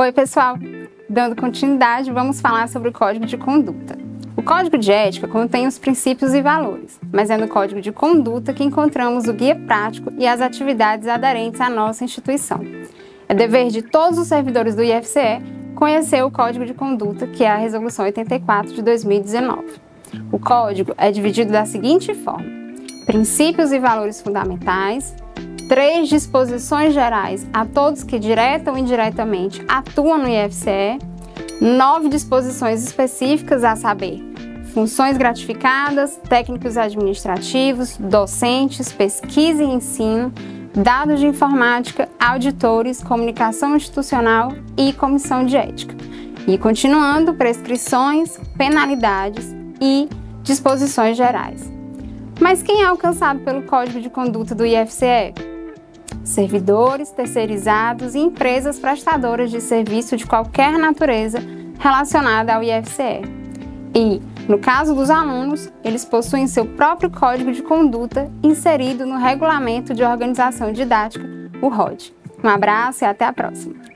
Oi, pessoal! Dando continuidade, vamos falar sobre o Código de Conduta. O Código de Ética contém os princípios e valores, mas é no Código de Conduta que encontramos o guia prático e as atividades aderentes à nossa instituição. É dever de todos os servidores do IFCE conhecer o Código de Conduta, que é a Resolução 84 de 2019. O Código é dividido da seguinte forma: princípios e valores fundamentais, 3 disposições gerais a todos que direta ou indiretamente atuam no IFCE, 9 disposições específicas, a saber, funções gratificadas, técnicos administrativos, docentes, pesquisa e ensino, dados de informática, auditores, comunicação institucional e comissão de ética. E continuando, prescrições, penalidades e disposições gerais. Mas quem é alcançado pelo Código de Conduta do IFCE? Servidores, terceirizados e empresas prestadoras de serviço de qualquer natureza relacionada ao IFCE. E, no caso dos alunos, eles possuem seu próprio Código de Conduta inserido no Regulamento de Organização Didática, o ROD. Um abraço e até a próxima!